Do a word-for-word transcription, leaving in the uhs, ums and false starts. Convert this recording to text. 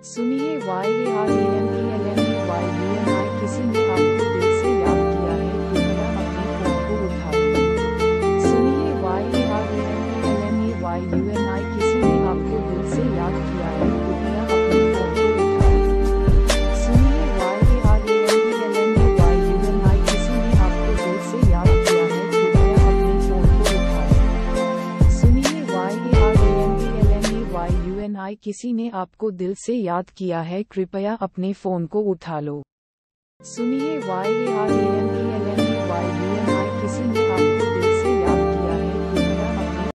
सुनिए Y A R A M E L N E Y U N I किसी ने आपको दिल से याद किया है, कृपया अपने फोन को उठा लो। सुनिए Y A R A M E L N E Y U N I किसी ने आपको दिल से याद किया है, कृपया अपने फोन को उठा लो। सुनिए Y A R A M E L N E Y U N I किसी ने आपको दिल से याद किया है, कृपया अपने फोन को उठा लो। सुनिए Y A R A M E L N E Y U N I किसी ने आपको दिल से याद किया है, कृपया अपने फोन को उठा लो। सुनिए Y A R A M E L N